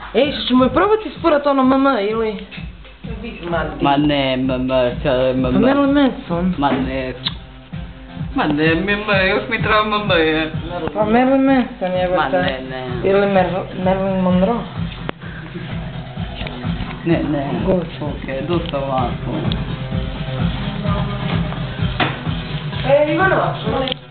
Ej, što ćemo je probati spurat ono MM ili? Ma ne, Pa Marilyn Manson. Ma ne, još mi treba je. Pa Marilyn Manson je Ma ne. Ili Marilyn Monroe. Ne. Gotovo. Okej, dosta ovako. Ivanovac,